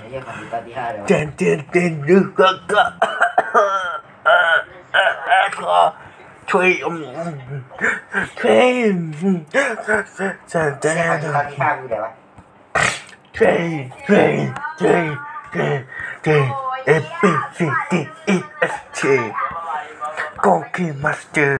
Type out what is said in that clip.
เยี่ยมของตอนที่5เลยวะเจนดึกก็ช่วยช่วยเยี่ยมของตอนที่5กูเดี๋ยววะ ABCDEFG ก็คือมาสเตอร์